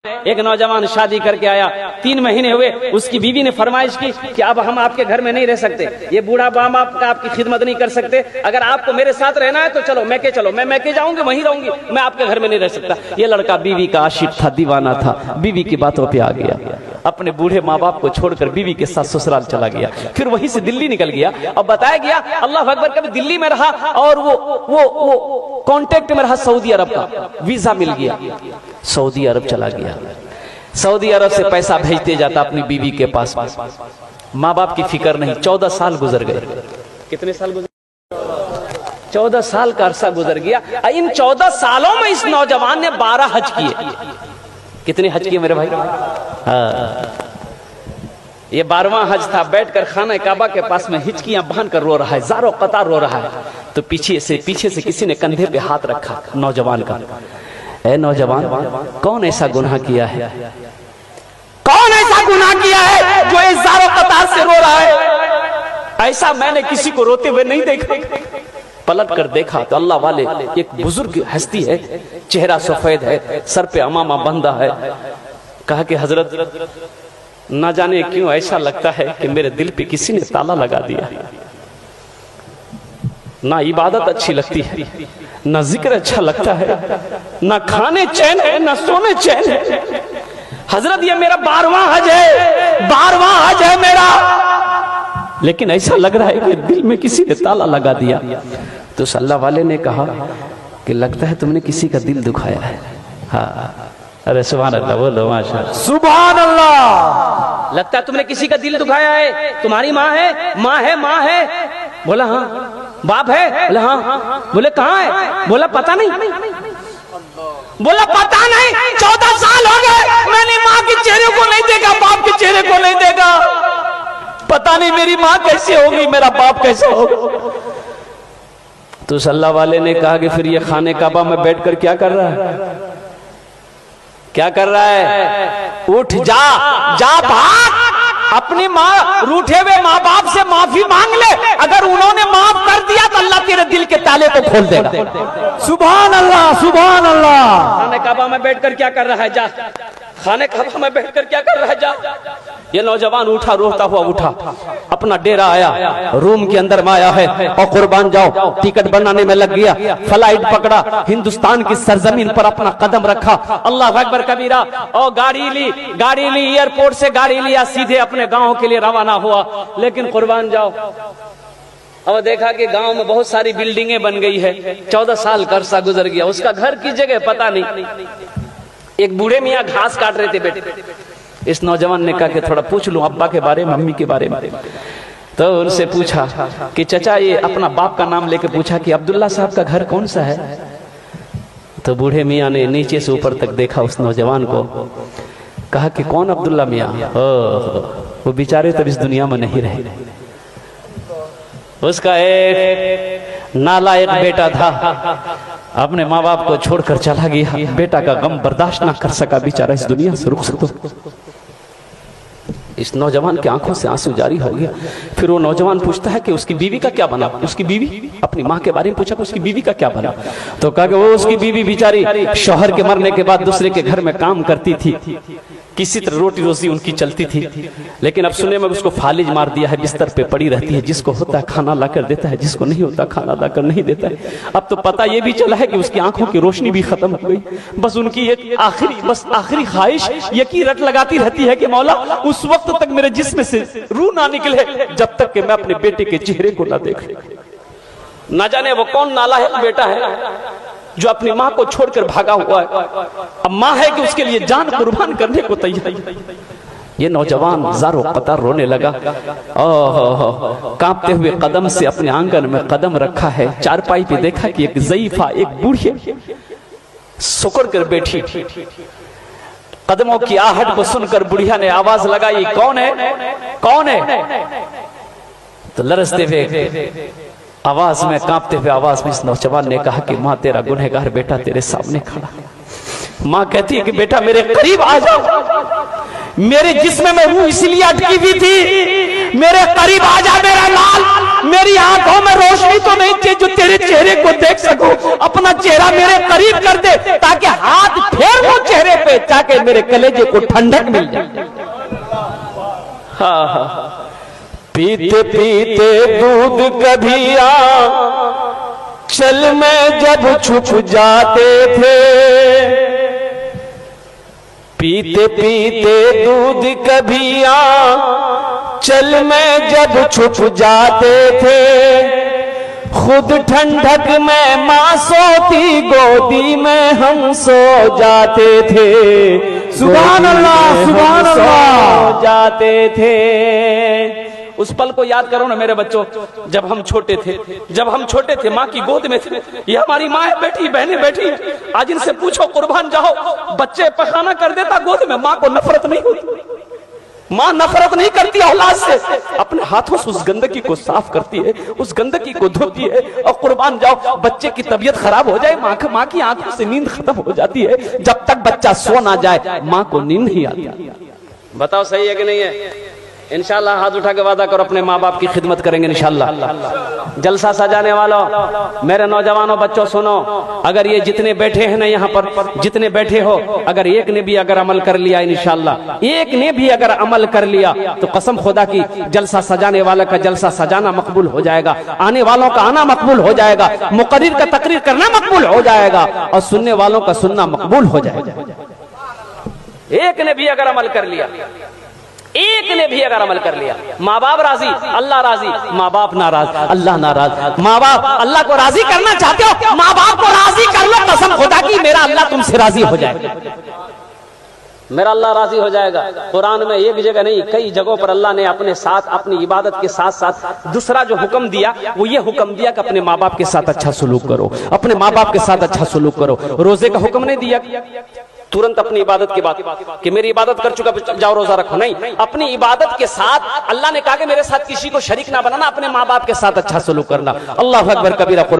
एक नौजवान शादी करके आया, 3 महीने हुए, उसकी बीवी ने फरमाइश की कि अब हम आपके घर में नहीं रह सकते, ये बूढ़ा बाप आपका आपकी खिदमत नहीं कर सकते, अगर आपको मेरे साथ रहना है तो चलो मैं जाऊंगी, वहीं रहूंगी, मैं आपके घर में नहीं रह सकता। ये लड़का बीवी का आशिक था, दीवाना था, बीवी की बातों पे आ गया, अपने बूढ़े माँ बाप को छोड़कर बीवी के साथ ससुराल चला गया। फिर वहीं से दिल्ली निकल गया और बताया गया अल्लाह अकबर, कभी दिल्ली में रहा और वो कांटेक्ट में रहा सऊदी अरब का, वीजा मिल गया, सऊदी अरब चला गया, सऊदी अरब से पैसा भेजते जाता अपनी बीवी के पास, माँ बाप की फिक्र नहीं। 14 साल गुजर गए। कितने साल गुजर? 14 साल का अरसा गुजर गया। इन 14 सालों में इस नौजवान ने 12 हज किए। कितने हज किए मेरे भाई? ये 12वां हज था। बैठकर खाना काबा के पास में हिचकियां बांध कर रो रहा है, ज़ारो कतार रो रहा है। तो पीछे से किसी ने कंधे पे हाथ रखा नौजवान का। ऐ नौजवान, कौन ऐसा गुनाह किया है, कौन ऐसा गुनाह किया है जो इस ज़ारो कतार से रो रहा है? ऐसा मैंने किसी को रोते हुए नहीं देखा। पलट कर देखा तो अल्लाह वाले एक बुजुर्ग हस्ती है, चेहरा सफेद है, सर पे अमामा बंधा है। कहा कि हजरत, ना जाने क्यों ऐसा लगता है कि मेरे दिल पे किसी ने ताला लगा दिया। ना इबादत अच्छी लगती है, ना जिक्र अच्छा लगता है, ना खाने चैन है, ना सोने चैन है। हजरत, ये मेरा 12वां हज है, 12वां हज है मेरा, लेकिन ऐसा लग रहा है कि दिल में किसी ने ताला लगा दिया। तो अल्लाह वाले ने कहा कि लगता है तुमने किसी का दिल दुखाया है। हाँ, अरे सुभान अल्लाह, बोलो माशाअल्लाह, सुभान अल्लाह। लगता है तुमने किसी का दिल दुखाया है। तुम्हारी माँ है? बोला हाँ। बाप है? बोला हाँ। बोले कहाँ है? बोला पता नहीं। बोला पता नहीं, 14 साल हो गए मैंने माँ के चेहरे को नहीं देखा, बाप के चेहरे को नहीं देखा। पता नहीं मेरी माँ कैसे होगी, मेरा बाप कैसे होगा। तो अल्लाह वाले ने कहा कि फिर ये खाने काबा में बैठकर क्या कर रहा है? क्या कर रहा है? उठ जा भाग, अपनी माँ रूठे हुए माँ बाप से माफी मांग ले। अगर उन्होंने माफ कर दिया तो अल्लाह तेरे दिल के ताले को खोल देगा। सुभान अल्लाह, सुभान अल्लाह। खाने काबा में बैठकर क्या कर रहा है? जा, खाने काबा में बैठकर क्या कर रहा है? जा। ये नौजवान उठा, रोता हुआ उठा, अपना डेरा आया, रूम के अंदर में आया है और कुर्बान जाओ टिकट बनाने में लग गया। फ्लाइट पकड़ा, हिंदुस्तान की सरजमीन पर अपना कदम रखा। अल्लाह अकबर कबीरा। और गाड़ी ली, एयरपोर्ट से गाड़ी लिया, सीधे अपने गांव के लिए रवाना हुआ। लेकिन कुर्बान जाओ, और देखा कि गांव में बहुत सारी बिल्डिंगें बन गई है। 14 साल का अरसा गुजर गया, उसका घर की जगह पता नहीं। एक बूढ़े मियाँ घास काट रहे थे बेटे। इस नौजवान ने कहा कि थोड़ा पूछ लूं अब्बा के बारे में, मम्मी के बारे में। तो उनसे पूछा कि चचा, ये अपना बाप का नाम लेके पूछा कि अब्दुल्ला साहब का घर कौन सा है? तो बूढ़े मियाँ ने नीचे से ऊपर तक देखा उस नौजवान को, कहा कि कौन अब्दुल्ला मियाँ? वो बेचारे तब इस दुनिया में नहीं रहे। उसका एक नालायक बेटा था, अपने माँ बाप को छोड़कर चला गया। बेटा का गम बर्दाश्त ना कर सका, बेचारा इस दुनिया से रुखसत हो। इस नौजवान की आंखों से आंसू जारी हो गया। फिर वो नौजवान पूछता है कि उसकी बीवी का क्या बना? उसकी बीवी, अपनी माँ के बारे में पूछा कि उसकी बीवी का क्या बना? तो कहा कि वो उसकी बीवी बेचारी शौहर के मरने के बाद दूसरे के घर में काम करती थी, किसी तरह रोटी रोजी उनकी चलती थी। लेकिन अब सुने में उसको फालिज मार दिया है, बिस्तर पे पड़ी रहती है, जिसको होता है खाना लाकर देता है, जिसको नहीं होता खाना लाकर नहीं देता है। अब तो पता ये भी चला है कि उसकी आंखों की रोशनी भी खत्म हो गई। बस उनकी एक आखिरी ख्वाहिश ये की रट लगाती रहती है कि मौला उस वक्त तक मेरे जिस्म से रूह ना निकले जब तक कि मैं अपने बेटे के चेहरे को ना देख। ना जाने वो कौन नालायक बेटा है जो अपनी माँ को छोड़कर भागा हुआ है। अब माँ है कि उसके लिए जान कुर्बान करने को तैयार है। ये नौजवान ज़ारो कतार रोने लगा। कांपते हुए कदम से अपने आंगन में कदम रखा है। चारपाई पे देखा कि एक ज़ईफा, एक बूढ़ी सुकड़ कर बैठी। कदमों की आहट को सुनकर बुढ़िया ने आवाज लगाई, कौन है? कौन है? तो लरसते हुए आवाज में, कांपते हुए आवाज में इस नौजवान ने कहा कि माँ, तेरा गुनहगार बेटा तेरे सामने खड़ा। माँ कहती है कि बेटा मेरे करीब आ जाओ, मेरे जिस्म में रूह इसलिए अटकी हुई थी, मेरे करीब आ जा मेरा लाल। मेरी आंखों में रोशनी तो नहीं चाहिए जो तेरे चेहरे को देख सकूं। अपना चेहरा मेरे करीब कर दे ताकि हाथ फेर वो चेहरे पे, ताकि मेरे कलेजे को ठंडक मिल जाए। हाँ, पीते पीते दूध कभी चल में जब छुप जाते थे, पीते पीते दूध कभी चल में जब छुप जाते थे, खुद ठंडक में मां सोती गोदी में हम सो जाते थे। सुभान अल्लाह, सुभान अल्लाह। सो जाते थे। उस पल को याद करो ना मेरे बच्चों, जब हम छोटे थे, जब हम छोटे थे माँ की गोद में थे। ये हमारी माँ बैठी, बहनें बैठी। आज इनसे पूछो कुर्बान जाओ, बच्चे पखाना कर देता गोद में, माँ को नफरत नहीं होती। माँ नफरत नहीं करती औलाद से, अपने हाथों से उस गंदगी को साफ करती है, उस गंदगी को धोती है। और कुर्बान जाओ, बच्चे की तबीयत खराब हो जाए, माँ की आंखों से नींद खत्म हो जाती है। जब तक बच्चा सो ना जाए माँ को नींद नहीं आती। बताओ सही है कि नहीं है? इंशाल्लाह हाथ उठा के वादा करो अपने माँ बाप की खिदमत करेंगे इंशाल्लाह। जलसा सजाने वालों, मेरे नौजवानों बच्चों सुनो, अगर ये जितने बैठे हैं ना यहाँ पर, जितने बैठे हो, अगर एक ने भी अगर अमल कर लिया इंशाल्लाह, एक ने भी अगर अमल कर लिया तो कसम खुदा की जलसा सजाने वाले का जलसा सजाना मकबूल हो जाएगा, आने वालों का आना मकबूल हो जाएगा, मुकर्रिर का तकरीर करना मकबूल हो जाएगा और सुनने वालों का सुनना मकबूल हो जाएगा। एक ने भी अगर अमल कर लिया, एक ने भी अगर अमल कर लिया, माँ बाप राजी अल्लाह राजी, माँ बाप नाराज अल्लाह नाराज। माँ बाप अल्लाह को राजी करना चाहते हो, माँ बाप को राजी कर लो, कसम खुदा की मेरा अल्लाह तुमसे राजी हो जाएगा, मेरा अल्लाह राजी हो जाएगा। कुरान में एक जगह नहीं कई जगहों पर अल्लाह ने अपने साथ अपनी इबादत के साथ साथ दूसरा जो हुक्म दिया वो ये हुक्म दिया कि अपने माँ बाप के साथ अच्छा सलूक करो, अपने माँ बाप के साथ अच्छा सलूक करो। रोजे का हुक्म नहीं दिया तुरंत अपनी इबादत की बात कि मेरी इबादत कर चुका जाओ रोजा रखो, नहीं, अपनी इबादत के साथ अल्लाह ने कहा कि मेरे साथ किसी को शरीक ना बनाना, अपने माँ बाप के साथ अच्छा सलूक करना। अल्लाह अकबर कबीरा।